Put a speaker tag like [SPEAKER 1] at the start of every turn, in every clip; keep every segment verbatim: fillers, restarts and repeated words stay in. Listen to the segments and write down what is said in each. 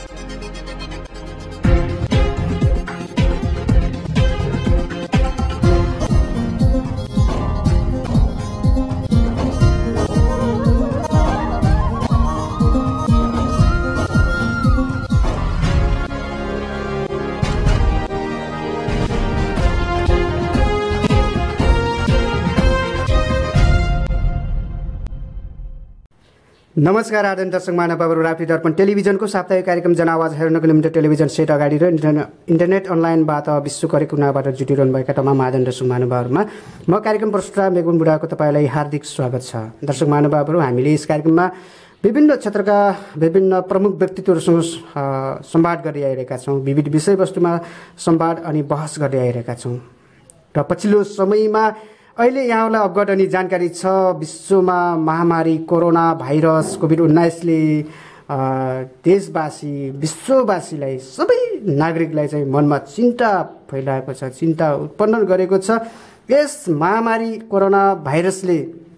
[SPEAKER 1] नमस्कार आदरणीय दर्शक महानुभावहरू, राप्ती दर्पण टेलिभिजनको साप्ताहिक कार्यक्रम जनआवाज हेर्नको निम्ति टेलिभिजन सेट अगाडि र इन्टरनेट अनलाइनबाट विश्वकरी कुनाबाट जुटिरहनुभएका तमाम आदरणीय दर्शक महानुभावहरूमा म कार्यक्रम प्रस्तुता मेगुन बुढाको तपाईँलाई हार्दिक स्वागत छ। दर्शक महानुभावहरू, हामीले यस कार्यक्रममा विभिन्न क्षेत्रका विभिन्न प्रमुख व्यक्तित्वहरूसँग संवाद गर्दै आइरहेका छौँ। विविध विषयवस्तुमा संवाद अनि बहस गर्दै आइरहेका छौँ र पछिल्लो समयमा अहिले यहाँलाई अवगत अनि जानकारी छ, विश्वमा महामारी कोरोना भाइरस कोभिड उन्नाइसले देशवासी विश्ववासीलाई सबै नागरिकलाई चाहिँ मनमा चिन्ता फैलाएको छ, चिन्ता उत्पन्न गरेको छ। यस महामारी कोरोना भाइरसले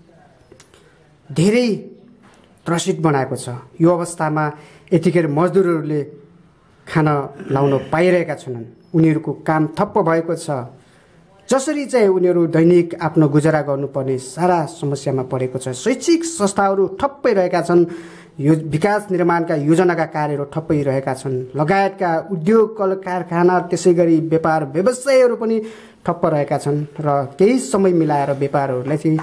[SPEAKER 1] धेरै त्रसित बनाएको छ। यो अवस्थामा यतिखेर मजदुरहरूले खाना लाउन पाइरहेका छैनन्, उनीहरूको काम ठप्प भएको छ। जसरी चाहिँ उनीहरू दैनिक आफ्नो गुजारा गर्नुपर्ने सारा समस्यामा परेको छ। शैक्षिक संस्थाहरू ठप्पै रहेका छन्, यो विकास निर्माणका योजनाका कार्यहरू ठप्पै रहेका छन्, लगायतका उद्योग कल कारखाना त्यसै गरी व्यापार व्यवसायहरू पनि ठप्प रहेका छन् र केही समय मिलाएर व्यापारहरूलाई चाहिँ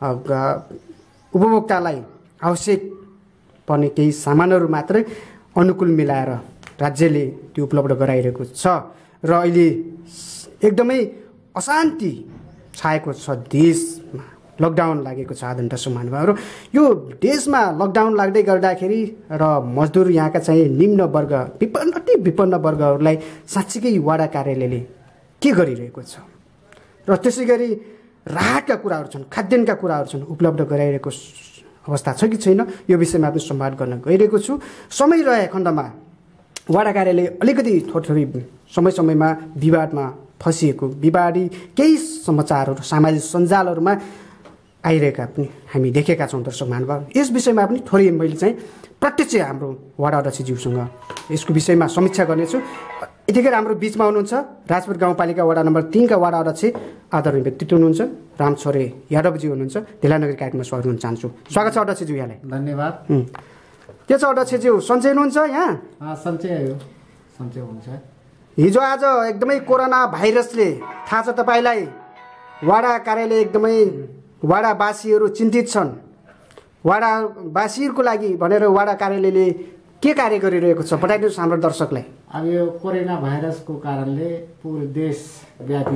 [SPEAKER 1] उपभोक्तालाई आवश्यक पर्ने केही सामानहरू मात्रै अनुकूल मिलाएर राज्यले त्यो उपलब्ध गराइरहेको छ र अहिले एकदमै अशान्ति छाएको छ देशमा। लकडाउन लागेको छ आदरणीय दर्शक महानुभावहरू। यो देशमा लकडाउन लाग्दै गर्दाखेरि र मजदुर यहाँका चाहिँ निम्न वर्ग विपन्न अति विपन्न वर्गहरूलाई साँच्चीकै वाडा कार्यालयले के गरिरहेको छ र त्यसै गरी राहतका कुराहरू छन्, खाद्यान्नका कुराहरू छन्, उपलब्ध गराइरहेको अवस्था छ कि छैन, यो विषयमा पनि संवाद गर्न गइरहेको छु। समय रहे खण्डमा वाडा कार्यालय अलिकति थोरै थोरै समय समयमा विवादमा फसिएको विवादी केही समाचारहरू सामाजिक सञ्जालहरूमा आइरहेका पनि हामी देखेका छौँ दर्शक महानुभाव। यस विषयमा पनि थोरै मैले चाहिँ प्रत्यक्ष हाम्रो वाडा अध्यक्षज्यूसँग यसको विषयमा समीक्षा गर्नेछु। यतिखेर हाम्रो बिचमा हुनुहुन्छ राजपुर गाउँपालिका वडा नम्बर तीनका वाडा अध्यक्ष आदरणीय व्यक्तित्व हुनुहुन्छ रामछोरे यादवजी हुनुहुन्छ। ढिलानगरी कार्यक्रममा स्वागत गर्न चाहन्छु। स्वागत छ अध्यक्षज्यू, यहाँलाई
[SPEAKER 2] धन्यवाद।
[SPEAKER 1] के छ अध्यक्षज्यू, सन्चै हुनुहुन्छ? यहाँ
[SPEAKER 2] सन्चै सन्चै हुन्छ।
[SPEAKER 1] हिजो आज एकदमै कोरोना भाइरसले थाहा छ तपाईँलाई, वाडा कार्यालय एकदमै वाडावासीहरू चिन्तित छन्। वाडावासीहरूको लागि भनेर वाडा कार्यालयले के कार्य गरिरहेको छ बताइदिनुहोस् हाम्रो दर्शकलाई।
[SPEAKER 2] अब यो कोरोना भाइरसको कारणले पुरै देशव्यापी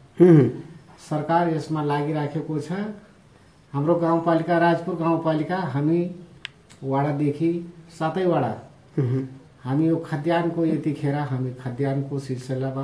[SPEAKER 2] सरकार यसमा लागिराखेको छ। हाम्रो गाउँपालिका राजपुर गाउँपालिका हामी वाडादेखि सातै वाडा हामी यो खाद्यान्नको यतिखेर हामी खाद्यान्नको सिलसिलामा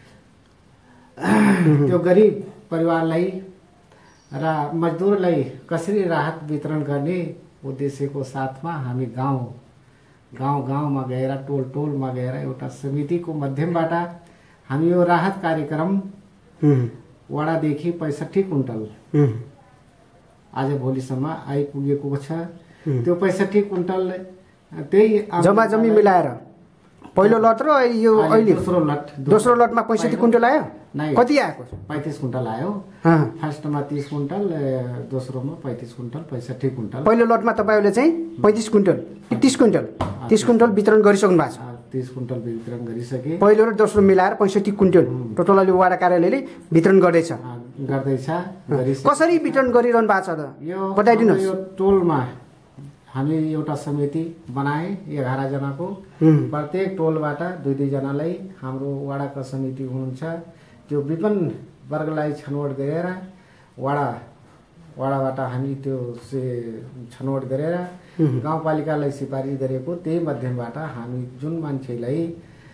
[SPEAKER 2] त्यो गरिब परिवारलाई र मजदुरलाई कसरी राहत वितरण गर्ने उद्देश्यको साथमा हामी गाउँ गाउँ गाउँमा गएर टोल टोलमा गएर एउटा समितिको माध्यमबाट हामी यो राहत कार्यक्रम वडादेखि पैँसठी कुन्टल आज भोलिसम्म आइपुगेको छ। त्यो पैँसठी कुन्टल त्यही
[SPEAKER 1] जम्मा जम्मी मिलाएर पहिलो लट र यो अहिले
[SPEAKER 2] दोस्रो लट
[SPEAKER 1] दोस्रो लटमा पैँसठी कुन्टल आयो। कति आएको?
[SPEAKER 2] पैँतिस कुन्टल आयो। फर्स्टमा तीस कुन्टल, दोस्रोमा पैँतिस कुन्टल, पैँसठी कुन्टल।
[SPEAKER 1] पहिलो लटमा तपाईँहरूले चाहिँ पैँतिस कुन्टल तीस कुन्टल तीस कुन्टल वितरण गरिसक्नु भएको छ।
[SPEAKER 2] तीस कुन्टल वितरण गरिसके।
[SPEAKER 1] पहिलो र दोस्रो मिलाएर पैँसठी कुन्टल टोटल अहिले वाडा कार्यालयले वितरण गर्दैछ
[SPEAKER 2] गर्दैछ
[SPEAKER 1] कसरी वितरण गरिरहनु भएको छ त
[SPEAKER 2] यो
[SPEAKER 1] बताइदिनुहोस्।
[SPEAKER 2] यो टोलमा हामी एउटा समिति बनाए एघार जनाको, प्रत्येक टोलबाट दुई दुईजनालाई हाम्रो वाडाका समिति हुनुहुन्छ, त्यो विभिन्न वर्गलाई छनौट गरेर वाडा वाडाबाट हामी त्यो छनौट गरेर गाउँपालिकालाई सिफारिस गरेको त्यही माध्यमबाट हामी जुन मान्छेलाई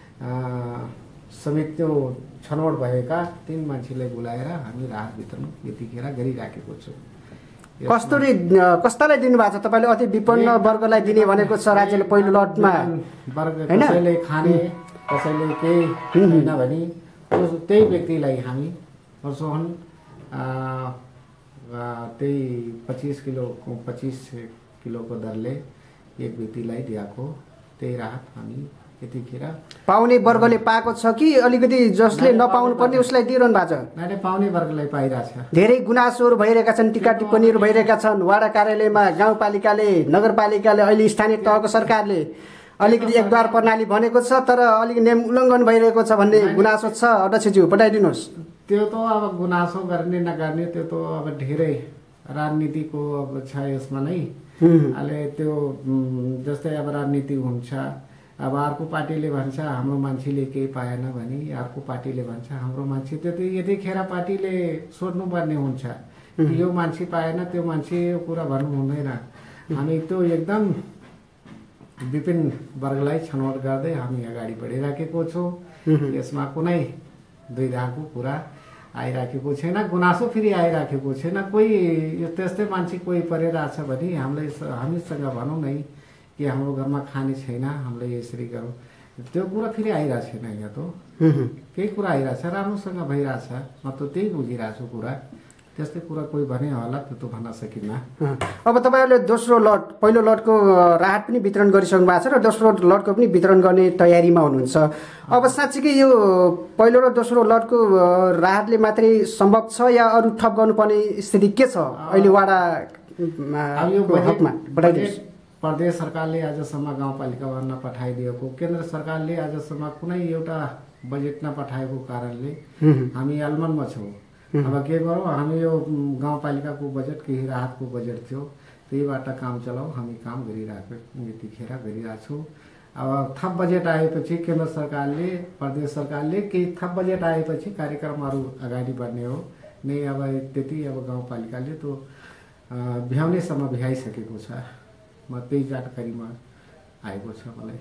[SPEAKER 2] समेत त्यो छनौट भएका तीन मान्छेलाई बोलाएर हामी राहत वितरण यतिखेर गरिराखेको छौँ।
[SPEAKER 1] कस्तरी कस्तालाई दिनुभएको छ तपाईँले? अति विपन्न वर्गलाई दिने भनेको छ राज्यले पहिलो लटमा।
[SPEAKER 2] वर्ग कसैले खाने कसैले केही होइन भने त्यही व्यक्तिलाई हामी प्रोत्साहन त्यही पच्चिस किलो पच्चिस किलोको दरले एक व्यक्तिलाई दिएको त्यही राहत हामी यतिखेर
[SPEAKER 1] पाउने वर्गले पाएको छ कि अलिकति जसले नपाउनु पर्ने उसलाई दिइरहनु भएको छ?
[SPEAKER 2] नाइले पाउने वर्गलाई पाइरहेछ।
[SPEAKER 1] धेरै गुनासोहरू भइरहेका छन्, टिका टिप्पणीहरू भइरहेका छन्। वाडा कार्यालयमा गाउँपालिकाले, नगरपालिकाले, अहिले स्थानीय तहको सरकारले अलिकति एकद्वार प्रणाली भनेको छ, तर अलिक नियम उल्लङ्घन भइरहेको छ भन्ने गुनासो छ। अध्यक्षज्यू बताइदिनुहोस्।
[SPEAKER 2] त्यो त अब गुनासो गर्ने नगर्ने त्यो त अब धेरै राजनीतिको अब छ यसमा नै। अहिले त्यो जस्तै अब राजनीति हुन्छ, अब अर्को पार्टीले भन्छ हाम्रो मान्छेले केही पाएन भने अर्को पार्टीले भन्छ हाम्रो मान्छे, त्यो त यतिखेर पार्टीले सोध्नुपर्ने हुन्छ यो मान्छे पाएन त्यो मान्छे कुरा भन्नु हुँदैन। हामी त्यो एकदम विभिन्न वर्गलाई छनौट गर्दै हामी अगाडि बढिराखेको छौँ। यसमा कुनै दुईधाको कुरा आइराखेको छैन, गुनासो फेरि आइराखेको छैन। कोही यो त्यस्तै मान्छे कोही परिरहेछ भने हामीलाई हामीसँग भनौँ नै कि हाम्रो घरमा खाने छैन, हामीले यसरी गरौँ, त्यो कुरा फेरि आइरहेको छैन। यहाँ त केही कुरा आइरहेछ, राम्रोसँग भइरहेछ। म त त्यही बुझिरहेको छु कुरा। त्यस्तै कुरा कोही भने होला, त्यो त भन्न सकिन्न।
[SPEAKER 1] अब तपाईँहरूले दोस्रो लट, पहिलो लटको राहत पनि वितरण गरिसक्नु भएको छ र दोस्रो लटको पनि वितरण गर्ने तयारीमा हुनुहुन्छ। अब साँच्चीकै यो पहिलो र दोस्रो लटको राहतले मात्रै सम्भव छ या अरू थप गर्नुपर्ने स्थिति के छ अहिले वाडा हकमा? बताइदिनुहोस्।
[SPEAKER 2] प्रदेश सरकारले आजसम्म गाउँपालिकामा नपठाइदिएको, केन्द्र सरकारले आजसम्म कुनै एउटा बजेट नपठाएको कारणले हामी अलमनमा छौँ। अब के गरौँ, हामी यो गाउँपालिकाको बजेट केही राहतको बजेट थियो, त्यहीबाट काम चलाऊ हामी काम गरिरहेको यतिखेर गरिरहेको छौँ। अब थप बजेट आएपछि केन्द्र सरकारले, प्रदेश सरकारले केही थप बजेट आएपछि कार्यक्रमहरू अगाडि बढ्ने हो नै। अब त्यति अब गाउँपालिकाले त्यो भ्याउनेसम्म भ्याइसकेको छ। म त्यही जानकारीमा आएको छ मलाई।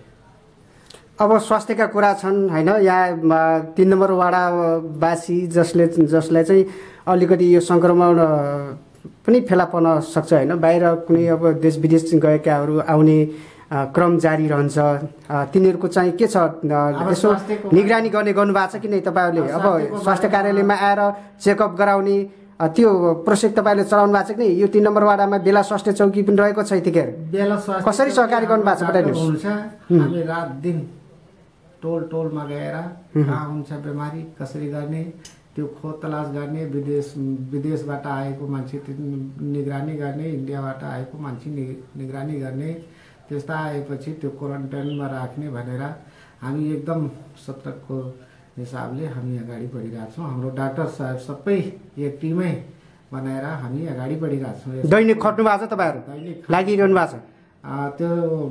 [SPEAKER 1] अब स्वास्थ्यका कुरा छन् होइन, यहाँ तिन नम्बर वाडावासी जसले जसलाई चाहिँ अलिकति यो सङ्क्रमण पनि फेला पर्न सक्छ होइन, बाहिर कुनै अब देश विदेश गएकाहरू आउने क्रम जारी रहन्छ, तिनीहरूको चाहिँ के छ यसो निगरानी गर्ने गर्नुभएको छ कि नै तपाईँहरूले? अब स्वास्थ्य कार्यालयमा आएर चेकअप गराउने त्यो प्रोसेस तपाईँले चलाउनु भएको छ कि नै? यो तिन नम्बर वाडामा बेला स्वास्थ्य चौकी पनि रहेको छ यतिखेर,
[SPEAKER 2] बेला स्वास्थ्य
[SPEAKER 1] कसरी सहकारी गर्नु भएको छ बताइदिनुहोस्।
[SPEAKER 2] हामी रात दिन टोल टोलमा गएर कहाँ हुन्छ बिमारी कसरी गर्ने त्यो खोज तलास गर्ने, विदेश विदेशबाट आएको मान्छे निगरानी गर्ने, इन्डियाबाट आएको मान्छे निगरानी गर्ने, त्यस्ता आएपछि त्यो क्वारेन्टाइनमा राख्ने भनेर हामी एकदम सतर्कको हिसाबले हामी अगाडि बढिरहेको छौँ। हाम्रो डाक्टर साहब सबै एक टिमै बनाएर हामी अगाडि बढिरहेको छौँ।
[SPEAKER 1] दैनिक खट्नु भएको छ तपाईँहरू, लागिरहनु भएको छ?
[SPEAKER 2] त्यो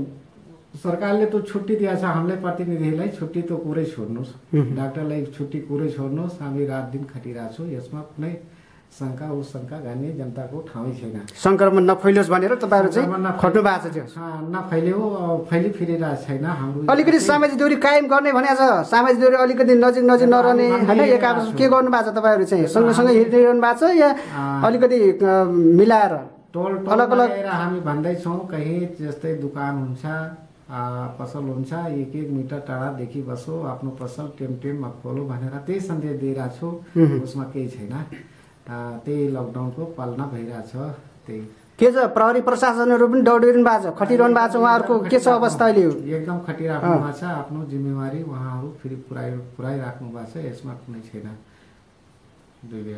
[SPEAKER 2] सरकारले त छुट्टी दिएको छ हामीलाई, प्रतिनिधिलाई छुट्टी त कुरै छोड्नुहोस्, डाक्टरलाई छुट्टी कुरै छोड्नुहोस्। हामी रात दिन खटिरहेछौँ, यसमा कुनै शङ्का उशङ्का गर्ने जनताको ठाउँै छैन।
[SPEAKER 1] सङ्क्रमण नफैलियोस् भनेर तपाईँहरू चाहिँ खट्नु भएको छ?
[SPEAKER 2] नफैलियो, फैली फिरिरहेको छैन। हाम्रो
[SPEAKER 1] अलिकति सामाजिक दूरी कायम गर्ने भनेको छ, सामाजिक दूरी अलिकति नजिक नजिक नरहने होइन, एक आपस के गर्नु भएको छ तपाईँहरू चाहिँ? सँगसँगै हिँडिरहनु भएको छ या अलिकति मिलाएर
[SPEAKER 2] टोल अलग अलग हामी भन्दैछौँ? कहीँ जस्तै दोकान हुन्छ, पसल हुन्छ, एक एक मिटर टाढादेखि बसो, आफ्नो पसल टेम टेममा खोलो भनेर त्यही सन्देश दिइरहेको छु। उसमा केही छैन, त्यही लकडाउनको पालना भइरहेछ। त्यही
[SPEAKER 1] के छ, प्रहरी प्रशासनहरू पनि दौडिरहनु भएको छ, खटिरहनु भएको छ, उहाँहरूको के छ अवस्था अहिले?
[SPEAKER 2] एकदम खटिराख्नु भएको छ, आफ्नो जिम्मेवारी उहाँहरू फेरि पुराइ पुऱ्याइराख्नु भएको छ, यसमा कुनै छैन। दुई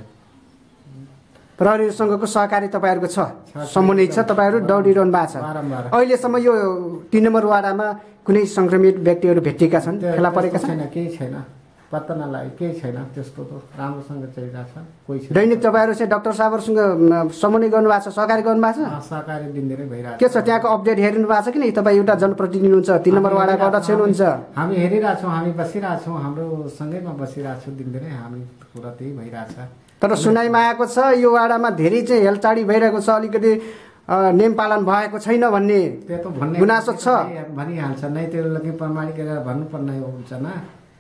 [SPEAKER 1] प्रहरीसँगको सहकारी तपाईँहरूको छ, सम्बन्धित छ, तपाईँहरू दौडिरहनु भएको छ अहिलेसम्म? यो तिन नम्बर वाडामा कुनै सङ्क्रमित व्यक्तिहरू भेटिएका छन्, फेला परेका छन्?
[SPEAKER 2] केही छैन, पत्ता नलागे, केही छैन, त्यस्तो त राम्रोसँग चलिरहेको छ, कोही छैन।
[SPEAKER 1] दैनिक तपाईँहरू चाहिँ डाक्टर साहबहरूसँग समन्वय गर्नुभएको छ, सहकारी गर्नुभएको छ?
[SPEAKER 2] सहकारी दिनदिनै भइरहेको छ।
[SPEAKER 1] के छ त्यहाँको अपडेट हेरिनु भएको छ कि नै? तपाईँ एउटा जनप्रतिनिधि हुनुहुन्छ, तिन नम्बर वाडाको अध्यक्ष हुनुहुन्छ,
[SPEAKER 2] हामी हेरिरहेछौँ, हामी बसिरहेछौँ, हाम्रो सँगैमा बसिरहेछौँ, दिनदिनै हामी कुरा त्यही भइरहेछ।
[SPEAKER 1] तर सुनाइमा आएको छ यो वाडामा धेरै चाहिँ हेलचाडी भइरहेको छ, अलिकति नियम पालन भएको छैन भन्ने
[SPEAKER 2] त्यो त भन्ने
[SPEAKER 1] गुनासो छ,
[SPEAKER 2] भनिहाल्छ नै, त्यो लागि प्रमाणित गरेर भन्नुपर्ने हुन्छ न,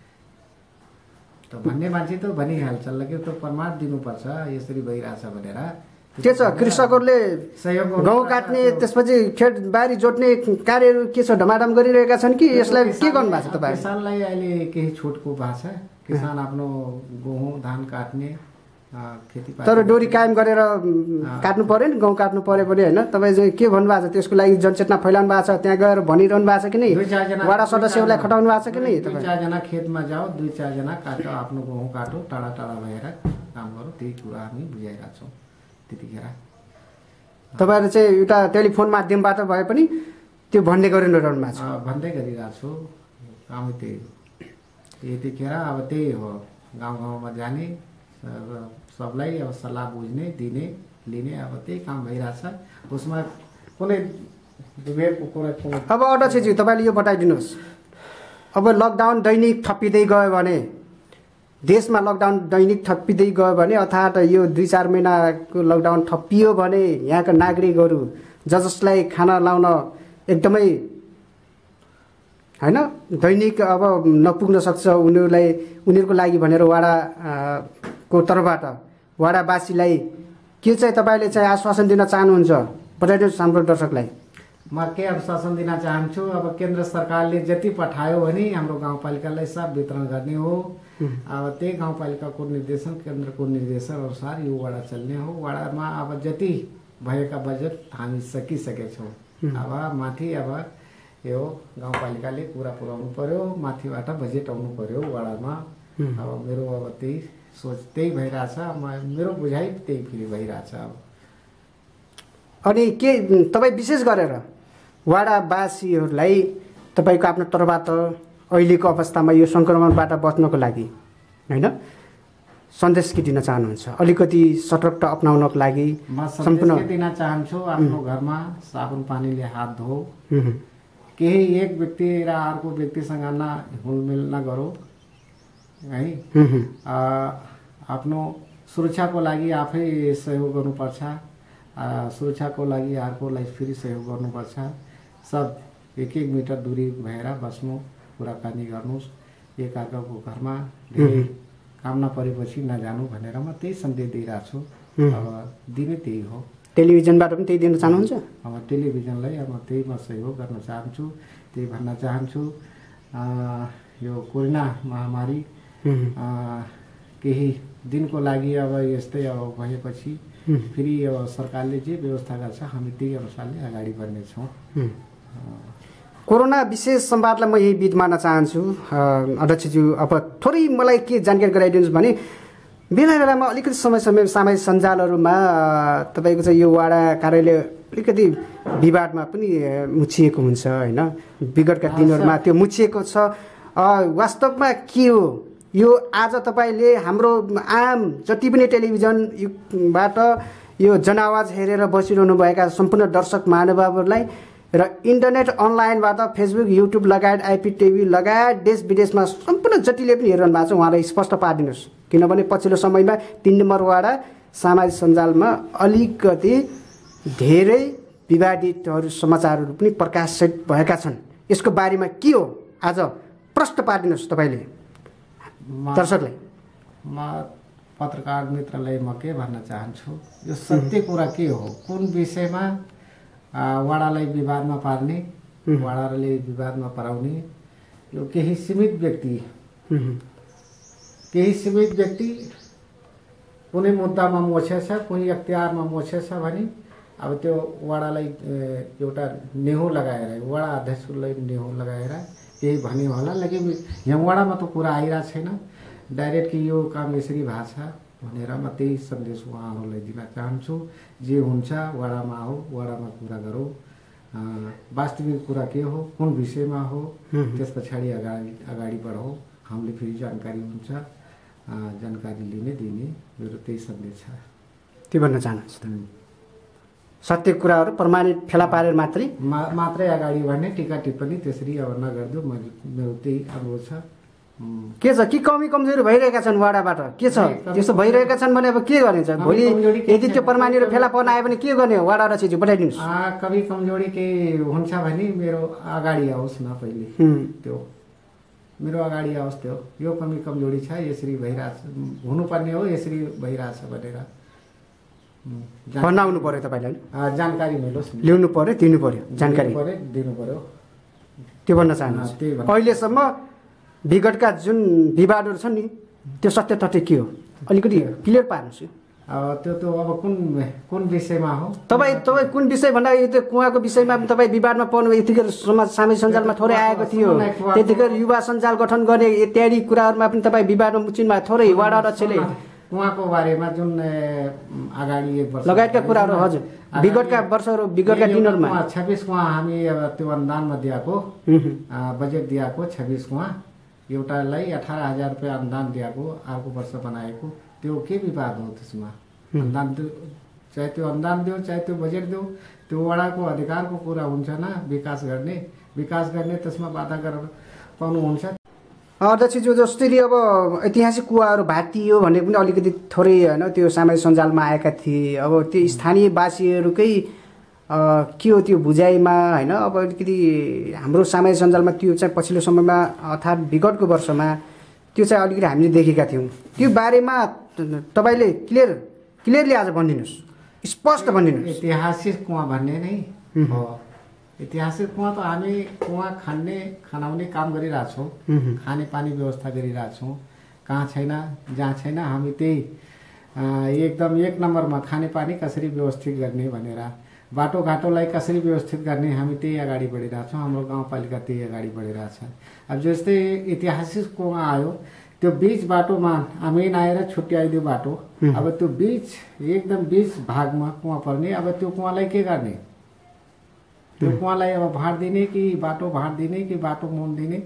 [SPEAKER 2] त भन्ने मान्छे त भनिहाल्छ, लगे त प्रमाण दिनुपर्छ यसरी भइरहेछ भनेर।
[SPEAKER 1] के छ कृषकहरूले
[SPEAKER 2] सहयोग
[SPEAKER 1] गहुँ काट्ने त्यसपछि खेत बारी जोत्ने कार्यहरू के छ, ढमाडम गरिरहेका छन् कि यसलाई के गर्नु भएको छ तपाईँ?
[SPEAKER 2] किसानलाई अहिले केही छुटको भएको छ, किसान आफ्नो गहुँ धान काट्ने खेतीपाती
[SPEAKER 1] तर डोरी कायम गरेर काट्नु पर्यो नि, गाउँ काट्नु पर्यो पनि होइन। तपाईँ चाहिँ के भन्नुभएको छ त्यसको लागि जनचेतना फैलाउनु भएको छ, त्यहाँ गएर भनिरहनु भएको छ कि नै? वडा सदस्यहरूलाई खटाउनु भएको छ कि नै?
[SPEAKER 2] दुई चारजना खेतमा जाओ, दुई चारजना काटो, आफ्नो गहुँ काटो, टाढा टाढा भएर काम गरौँ, त्यही कुरा हामी बुझाइरहेको छौँ त्यतिखेर।
[SPEAKER 1] तपाईँहरू चाहिँ एउटा टेलिफोन माध्यमबाट भए पनि त्यो भन्ने गरिरहनु भएको छ?
[SPEAKER 2] भन्दै गरिरहेको छु, काम त्यही हो। यतिखेर अब त्यही हो, गाउँ गाउँमा जाने, सबलाई अब सल्लाह बुझ्ने, दिने, लिने, अब त्यही काम भइरहेछ। उसमा कुनै विभेदको कुरा कुनै।
[SPEAKER 1] अब अध्यक्षज्यू तपाईँले यो बताइदिनुहोस्, अब लकडाउन दैनिक थपिँदै गयो भने, देशमा लकडाउन दैनिक थपिँदै गयो भने, अर्थात् यो दुई चार महिनाको लकडाउन थपियो भने यहाँका नागरिकहरू ज जसलाई खाना लाउन एकदमै होइन दैनिक अब नपुग्न सक्छ, उनीहरूलाई उनीहरूको लागि भनेर वाडा को तर्फबाट वाडावासीलाई के चाहिँ तपाईँले चाहिँ आश्वासन दिन चाहनुहुन्छ? बताइदिनुहोस् हाम्रो दर्शकलाई।
[SPEAKER 2] म के आश्वासन दिन चाहन्छु, अब केन्द्र सरकारले जति पठायो भने हाम्रो गाउँपालिकालाई सब वितरण गर्ने हो। अब त्यही गाउँपालिकाको निर्देशन, केन्द्रको निर्देशन अनुसार यो वडा चल्ने हो। वडामा अब जति भएका बजेट हामी सकिसकेछौँ। अब माथि अब यो गाउँपालिकाले कुरा पुर्याउनु पर्यो, माथिबाट बजेट आउनु पर्यो वडामा। अब मेरो अब त्यही सोच त्यही भइरहेछ, मेरो बुझाइ त्यही फेरि भइरहेछ। अब
[SPEAKER 1] अनि के तपाईँ विशेष गरेर वाडावासीहरूलाई तपाईँको आफ्नो तर्फबाट अहिलेको अवस्थामा यो सङ्क्रमणबाट बच्नको लागि होइन सन्देश के दिन चाहनुहुन्छ? अलिकति सतर्कता अपनाउनको लागि
[SPEAKER 2] सम्पूर्ण दिन चाहन्छु, आफ्नो घरमा साबुन पानीले हात धो, केही एक व्यक्ति र अर्को व्यक्तिसँग न हुलमेल नगरौँ है। आफ्नो सुरक्षाको लागि आफै सहयोग गर्नुपर्छ, सुरक्षाको लागि अर्कोलाई फेरि सहयोग गर्नुपर्छ। सब एक एक मिटर दूरी भएर बस्नु, कुराकानी गर्नुहोस्, एक अर्काको घरमा धेरै काम नपरेपछि नजानु भनेर म त्यही सन्देश दिइरहेको छु। अब दिने त्यही हो।
[SPEAKER 1] टेलिभिजनबाट पनि त्यही दिन चाहनुहुन्छ?
[SPEAKER 2] अब टेलिभिजनलाई अब त्यही म सहयोग गर्न चाहन्छु, त्यही भन्न चाहन्छु। यो कोरोना महामारी केही दिनको लागि अब यस्तै अब भएपछि फेरि अब सरकारले जे व्यवस्था गर्छ हामी त्यही अनुसारले अगाडि बढ्नेछौँ।
[SPEAKER 1] कोरोना विशेष संवादलाई म यही बिच मान्न चाहन्छु। अध्यक्षज्यू अब थोरै मलाई के जानकारी गराइदिनुहोस् भने बेला बेलामा अलिकति समय समय सामाजिक सञ्जालहरूमा तपाईँको चाहिँ यो वाडा कार्यालय अलिकति विवादमा पनि मुछिएको हुन्छ होइन, विगतका दिनहरूमा त्यो मुछिएको छ। वास्तवमा के हो यो? आज तपाईँले हाम्रो आम जति पनि टेलिभिजनबाट यो जनआवाज हेरेर बसिरहनुभएका सम्पूर्ण दर्शक महानुभावहरूलाई र इन्टरनेट अनलाइनबाट फेसबुक, युट्युब लगायत आइपी टिभी लगायत देश विदेशमा सम्पूर्ण जतिले पनि हेरिरहनु भएको छ उहाँलाई स्पष्ट पारिदिनुहोस्, किनभने पछिल्लो समयमा तीन नम्बर वाडा सामाजिक सञ्जालमा अलिकति धेरै विवादितहरू समाचारहरू पनि प्रकाशित भएका छन्। यसको बारेमा के हो आज प्रश्न पारिदिनुहोस् तपाईँले दर्शकलाई।
[SPEAKER 2] म पत्रकार मित्रलाई म के भन्न चाहन्छु, यो सत्य कुरा के हो, कुन विषयमा वाडालाई विवादमा पार्ने, वाडाले विवादमा पराउने, यो केही सीमित व्यक्ति केही सीमित व्यक्ति कुनै मुद्दामा मोछेछ, कुनै अख्तियारमा मोछेछ भने अब त्यो वाडालाई एउटा नेहो लगाएर, वडा अध्यक्षलाई नेहो लगाएर केही भन्यो होला। लेकिन यहाँ वडामा त कुरा आइरहेको छैन डाइरेक्ट कि यो काम यसरी भएको छ भनेर म त्यही सन्देश उहाँहरूलाई दिन चाहन्छु। जे हुन्छ वडामा हो, वडामा कुरा गरौँ, वास्तविक कुरा के हो, कुन विषयमा हो, त्यस पछाडि अगाडि अगाडि बढौँ। हामीले फेरि जानकारी हुन्छ, जानकारी लिने दिने मेरो त्यही सन्देश छ।
[SPEAKER 1] त्यो भन्न चाहनुहुन्छ? सत्य कुराहरू प्रमाणित फेला पारेर मात्रै
[SPEAKER 2] मा मात्रै अगाडि बढ्ने, टिका टिप्पणी त्यसरी अब नगरिदिउँ, मेरो त्यही अनुरोध छ।
[SPEAKER 1] के छ कि कमी कमजोरी भइरहेका छन् वाडाबाट? के छ त्यस्तो भइरहेका छन् भने अब के गर्ने छ? भोलि यदि त्यो प्रमाणित फेला पर्न आयो भने के गर्ने हो? वाडा र चिज बताइदिनुहोस्।
[SPEAKER 2] कमी कमजोरी के हुन्छ भने मेरो अगाडि आओस् न, पहिले त्यो मेरो अगाडि आओस्। त्यो यो कमी कमजोरी छ, यसरी भइरहेछ, हुनुपर्ने हो, यसरी भइरहेछ भनेर
[SPEAKER 1] बनाउनु पर्यो। तपाईँलाई
[SPEAKER 2] जानकारी मिलोस्,
[SPEAKER 1] ल्याउनु पर्यो, दिनु पर्यो, जानकारी
[SPEAKER 2] दिनु पर्यो।
[SPEAKER 1] त्यो भन्न चाहनुहुन्छ? अहिलेसम्म विगतका जुन विवादहरू छन् नि त्यो सत्य तथ्य के हो? अलिकति क्लियर पार्नुहोस्।
[SPEAKER 2] अब त्यो त अब कुन कुन विषयमा हो?
[SPEAKER 1] तपाईँ तपाईँ कुन विषय भन्दा यो त्यो कुवाको विषयमा तपाईँ विवादमा पर्नु यतिखेर समाज सामाजिक सञ्जालमा थोरै आएको थियो, त्यतिखेर युवा सञ्जाल गठन गर्ने इत्यादि कुराहरूमा पनि तपाईँ विवादमा मुचिनु भएको थोरै वाडा अध्यक्षले
[SPEAKER 2] कुवाको बारेमा जुन अगाडि एक वर्ष
[SPEAKER 1] लगायतका कुराहरू हजुर विगतका वर्षहरू विगतका दिनहरूमा
[SPEAKER 2] छब्बिस कुवा हामी अब त्यो अनुदानमा दिएको बजेट दिएको छब्बिस कुवा एउटालाई अठार हजार रुपियाँ अनुदान दिएको अर्को वर्ष बनाएको त्यो के विवाद हो त्यसमा? अनुदान दियो चाहे त्यो अनुदान दियो चाहे त्यो बजेट दियो त्यो वडाको अधिकारको कुरा हुन्छ न विकास गर्ने विकास गर्ने त्यसमा बाधा गरेर पाउनुहुन्छ।
[SPEAKER 1] अध्यक्षज्यू जसरी अब ऐतिहासिक कुवाहरू भाटियो भन्ने पनि अलिकति थोरै होइन त्यो सामाजिक सञ्जालमा आएका थिए। अब त्यो स्थानीयवासीहरूकै के हो त्यो बुझाइमा होइन अब अलिकति हाम्रो सामाजिक सञ्जालमा त्यो चाहिँ पछिल्लो समयमा अर्थात् विगतको वर्षमा त्यो चाहिँ अलिकति हामीले देखेका थियौँ। त्यो बारेमा तपाईँले क्लियर क्लियरली आज भनिदिनुहोस्, स्पष्ट भनिदिनुहोस्।
[SPEAKER 2] ऐतिहासिक कुवा भन्ने नै हो। ऐतिहासिक कुवा त हामी कुवा खन्ने खनाउने काम गरिरहेछौँ, खाने पानी व्यवस्था गरिरहेछौँ। कहाँ छैन जहाँ छैन हामी त्यही एकदम एक नम्बरमा खाने पानी कसरी व्यवस्थित गर्ने भनेर बाटोघाटोलाई कसरी व्यवस्थित गर्ने हामी त्यही अगाडि बढिरहेछौँ। हाम्रो गाउँपालिका त्यही अगाडि बढिरहेछ। अब जस्तै ऐतिहासिक कुवा आयो त्यो बीच बाटोमा हामी आएर छुट्याइदियो बाटो। अब त्यो बीच एकदम बीच भागमा कुवा पर्ने, अब त्यो कुवालाई के गर्ने? त्यो कुवालाई अब भाँड दिने कि बाटो भाँड दिने कि बाटो मुन दिने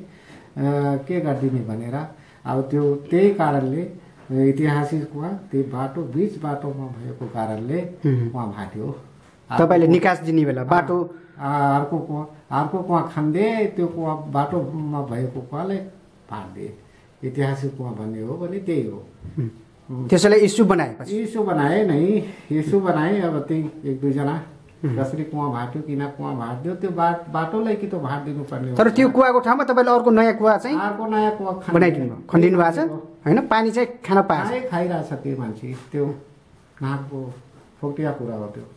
[SPEAKER 2] के गरिदिने भनेर अब त्यो त्यही कारणले ऐतिहासिक कुवा त्यही बाटो बीच बाटोमा भएको कारणले कुवा भाट्यो।
[SPEAKER 1] तपाईँले निकास दिने बेला बाटो
[SPEAKER 2] अर्को कुवा अर्को कुवा खन्दे त्यो कुवा बाटोमा भएको कुवालाई भाँड्दे। ऐतिहासिक कुवा भन्ने हो भने त्यही हो।
[SPEAKER 1] त्यसैलाई इस्यु बनाएपछि
[SPEAKER 2] इस्यु बनाए नै इस्यु बनाए। अब त्यही एक दुईजना कसरी कुवा भाट्यो किन कुवा भाटिदियो त्यो बाट बाटोलाई कि त भाट दिनुपर्ने।
[SPEAKER 1] तर त्यो कुवाको ठाउँमा तपाईँले अर्को नयाँ कुवा चाहिँ
[SPEAKER 2] अर्को नयाँ कुवा
[SPEAKER 1] बनाइदिनु भयो, खनिदिनु भएको छ होइन? पानी चाहिँ खान पाएछ,
[SPEAKER 2] खाइरहेछ त्यो मान्छे। त्यो नाकको फोक्टिया कुरा हो त्यो।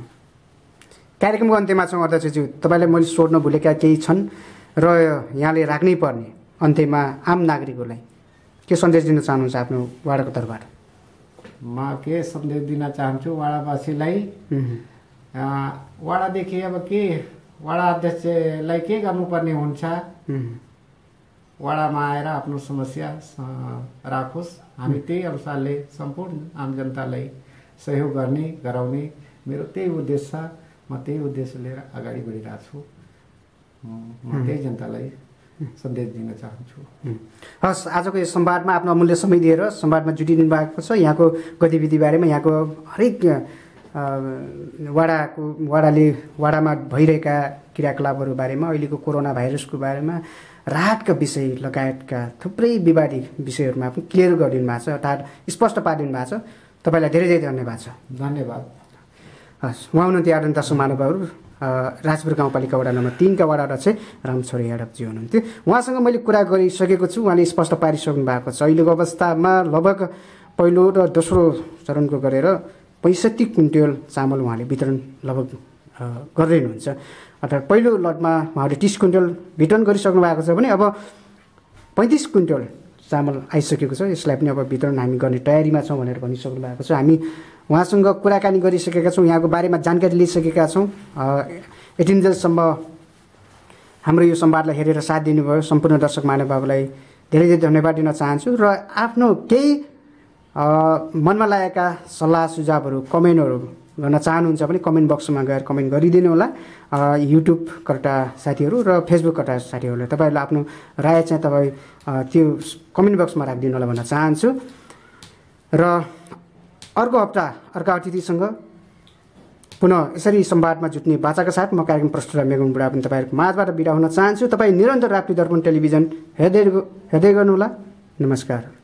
[SPEAKER 1] कार्यक्रमको अन्त्यमा छौँ अध्यक्षज्यू, तपाईँलाई मैले सोध्न भुलेका केही छन् र यहाँले राख्नै पर्ने अन्त्यमा आम नागरिकहरूलाई के सन्देश दिन चाहनुहुन्छ आफ्नो वाडाको तर्फबाट?
[SPEAKER 2] म के सन्देश दिन चाहन्छु वाडावासीलाई, वाडादेखि अब के वाडा अध्यक्षलाई के गर्नुपर्ने हुन्छ, वाडामा आएर आफ्नो समस्या राखोस्। हामी त्यही अनुसारले सम्पूर्ण आम जनतालाई सहयोग गर्ने गराउने मेरो त्यही उद्देश्य छ। म त्यही उद्देश्य लिएर अगाडि बढिरहेको छु। म त्यही जनतालाई सन्देश दिन चाहन्छु।
[SPEAKER 1] हस्, आजको यो संवादमा आफ्नो अमूल्य समय दिएर संवादमा जुटिनु भएको छ। यहाँको गतिविधि बारेमा, यहाँको हरेक वाडाको वाडाले वाडामा भइरहेका क्रियाकलापहरू बारेमा, अहिलेको कोरोना भाइरसको बारेमा, राहतका विषय लगायतका थुप्रै विवादित विषयहरूमा पनि क्लियर गरिदिनु भएको छ, अर्थात् स्पष्ट पारिदिनु भएको छ। तपाईँलाई धेरै धेरै धन्यवाद छ।
[SPEAKER 2] धन्यवाद।
[SPEAKER 1] हस्, उहाँ हुनुहुन्थ्यो आदरणीय महानुभावहरू राजपुर गाउँपालिका वडा नम्बर तीनका वडा अध्यक्ष रामछोरे यादवजी हुनुहुन्थ्यो। उहाँसँग मैले कुरा गरिसकेको छु, उहाँले स्पष्ट पारिसक्नु भएको छ। अहिलेको अवस्थामा लगभग पहिलो र दोस्रो चरणको गरेर पैँसठी कुन्टल चामल उहाँले वितरण लगभग गर्दै हुनुहुन्छ। अर्थात् पहिलो लटमा उहाँले तिस कुन्टल वितरण गरिसक्नु भएको छ भने अब पैँतिस कुन्टल चामल आइसकेको छ। यसलाई पनि अब वितरण हामी गर्ने तयारीमा छौँ भनेर भनिसक्नु भएको छ। हामी उहाँसँग कुराकानी गरिसकेका छौँ, यहाँको बारेमा जानकारी लिइसकेका छौँ। यतिन्जेलसम्म हाम्रो यो संवादलाई हेरेर साथ दिनुभयो सम्पूर्ण दर्शक महानुभावलाई धेरै धेरै धन्यवाद दिन चाहन्छु। र आफ्नो केही मनमा लागेका सल्लाह सुझावहरू कमेन्टहरू गर्न चाहनुहुन्छ भने कमेन्ट बक्समा गएर कमेन्ट गरिदिनु होला। युट्युबकर्ता साथीहरू र फेसबुककर्ता साथीहरूलाई तपाईँहरूले आफ्नो राय चाहिँ तपाईँ त्यो कमेन्ट बक्समा राखिदिनु होला भन्न चाहन्छु। र अर्को हप्ता अर्का अतिथिसँग पुनः यसरी संवादमा जुट्ने बाचाका साथ म कार्यक्रम प्रस्तुता मेगुन बुढा पनि तपाईँहरूको माझबाट बिदा हुन चाहन्छु। तपाईँ निरन्तर राप्ती दर्पण टेलिभिजन हेर्दै हेर्दै गर्नुहोला। नमस्कार।